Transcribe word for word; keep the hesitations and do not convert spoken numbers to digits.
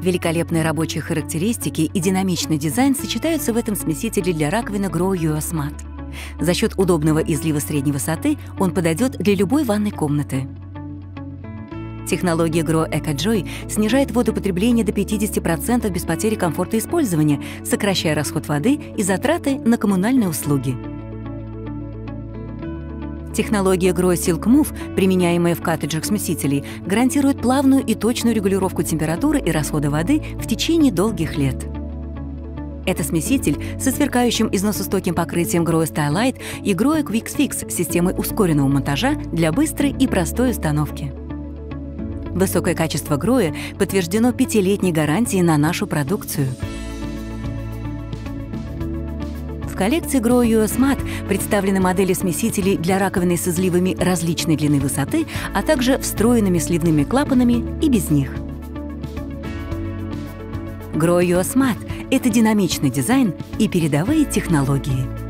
Великолепные рабочие характеристики и динамичный дизайн сочетаются в этом смесителе для раковины Grow ю эс Mat. За счет удобного излива средней высоты он подойдет для любой ванной комнаты. Технология Grow EcoJoy снижает водопотребление до пятидесяти процентов без потери комфорта использования, сокращая расход воды и затраты на коммунальные услуги. Технология Grow Silk Move, применяемая в коттеджах смесителей, гарантирует плавную и точную регулировку температуры и расхода воды в течение долгих лет. Это смеситель со сверкающим износостойким покрытием Grow Stylight и Grow Quick Fix с системой ускоренного монтажа для быстрой и простой установки. Высокое качество Grow подтверждено пятилетней гарантией на нашу продукцию. В коллекции Grow ю эс Mat представлены модели смесителей для раковины с изливами различной длины высоты, а также встроенными сливными клапанами и без них. Grow ю эс Mat — это динамичный дизайн и передовые технологии.